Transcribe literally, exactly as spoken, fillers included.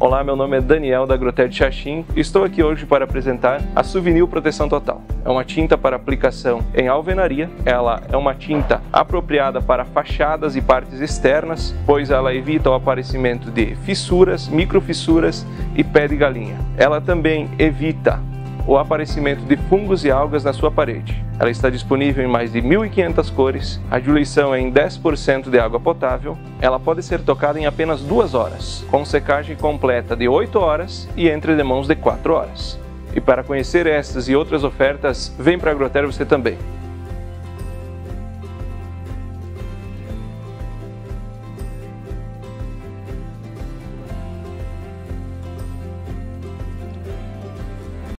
Olá, meu nome é Daniel da Agroter de Xaxim e estou aqui hoje para apresentar a Suvinil Proteção Total. É uma tinta para aplicação em alvenaria, ela é uma tinta apropriada para fachadas e partes externas, pois ela evita o aparecimento de fissuras, microfissuras e pé de galinha. Ela também evita o aparecimento de fungos e algas na sua parede. Ela está disponível em mais de mil e quinhentas cores, a diluição é em dez por cento de água potável, ela pode ser tocada em apenas duas horas, com secagem completa de oito horas e entredemãos de quatro horas. E para conhecer estas e outras ofertas, vem para a Agroter você também.